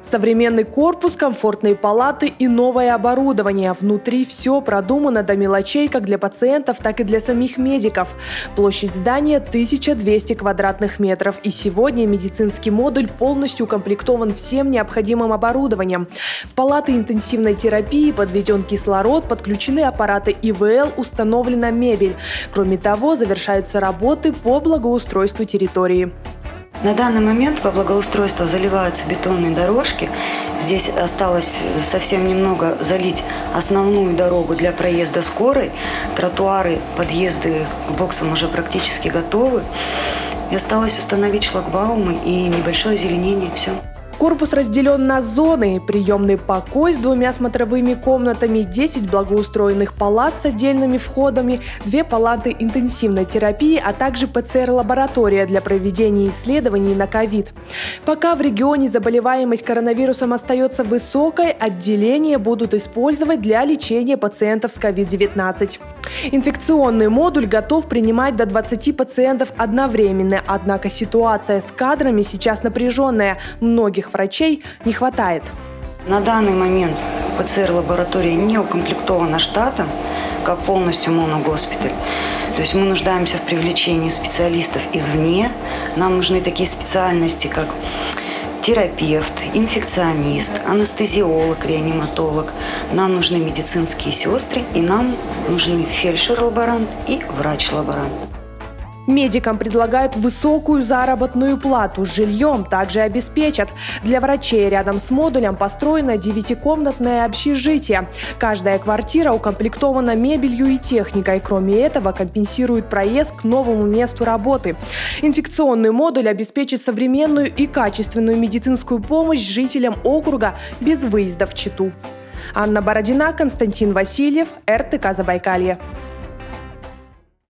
Современный корпус, комфортные палаты и новое оборудование. Внутри все продумано до мелочей как для пациентов, так и для самих медиков. Площадь здания 1200 квадратных метров. И сегодня медицинский модуль полностью укомплектован всем необходимым оборудованием. В палаты интенсивной терапии подведен кислород, подключены аппараты ИВЛ, установлена мебель. Кроме того, завершаются работы по благоустройству территории. На данный момент по благоустройству заливаются бетонные дорожки. Здесь осталось совсем немного залить основную дорогу для проезда скорой. Тротуары, подъезды к боксам уже практически готовы. И осталось установить шлагбаумы и небольшое озеленение. Все. Корпус разделен на зоны: приемный покой с 2 смотровыми комнатами, 10 благоустроенных палат с отдельными входами, 2 палаты интенсивной терапии, а также ПЦР-лаборатория для проведения исследований на ковид. Пока в регионе заболеваемость коронавирусом остается высокой, отделения будут использовать для лечения пациентов с COVID-19. Инфекционный модуль готов принимать до 20 пациентов одновременно, однако ситуация с кадрами сейчас напряженная. Многих врачей не хватает. На данный момент ПЦР-лаборатория не укомплектована штатом, как полностью моногоспиталь. То есть мы нуждаемся в привлечении специалистов извне. Нам нужны такие специальности, как терапевт, инфекционист, анестезиолог, реаниматолог. Нам нужны медицинские сестры, и нам нужны фельдшер-лаборант и врач-лаборант. Медикам предлагают высокую заработную плату, жильем также обеспечат. Для врачей рядом с модулем построено 9-комнатное общежитие. Каждая квартира укомплектована мебелью и техникой. Кроме этого, компенсирует проезд к новому месту работы. Инфекционный модуль обеспечит современную и качественную медицинскую помощь жителям округа без выезда в Читу. Анна Бородина, Константин Васильев, РТК Забайкалье.